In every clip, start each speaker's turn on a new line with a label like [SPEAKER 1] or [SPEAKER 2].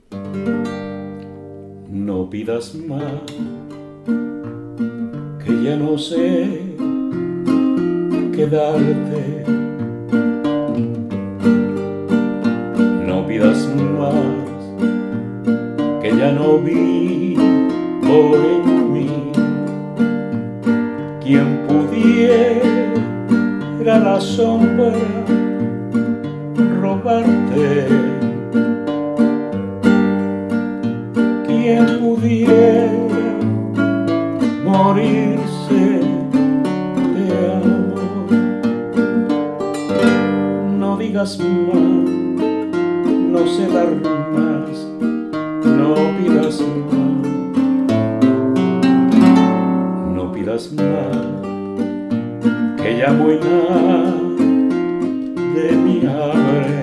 [SPEAKER 1] No pidas más, que ya no sé qué darte. No pidas más, que ya no vivo en mí. Quien pudiera la sombra robarte, quien pudiera morirse de amor. No digas más, no sé dar más, no pidas más, no pidas más, que ya buena de mi hambre.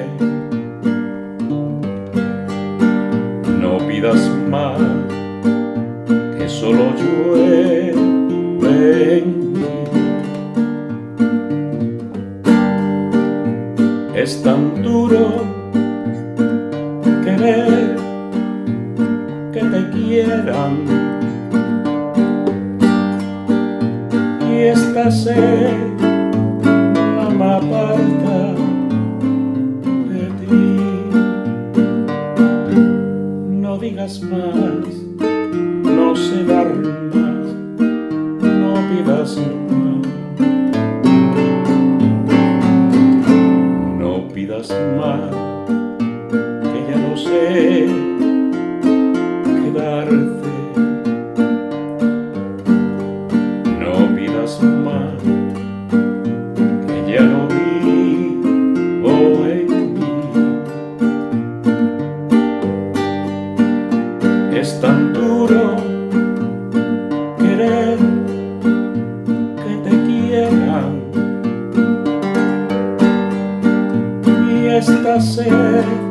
[SPEAKER 1] No pidas más, que solo llueve en mí. Es tan duro querer que te quieran, y esta sed no me aparta de ti. No digas más, no sé dar más, no pidas más, no pidas más, que ya no sé qué darte. No pidas más, que ya no vivo en mí. Es tan duro querer que te quieran, y esta sed